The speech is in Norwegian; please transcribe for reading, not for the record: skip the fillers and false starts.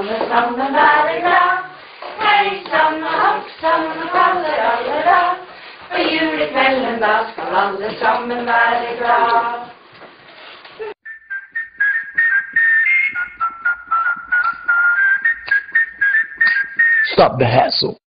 sammen være glad. Hei sann og hopp sann og trallerallera. For julekvelden da skal alle sammen være glad. Stop the hassle.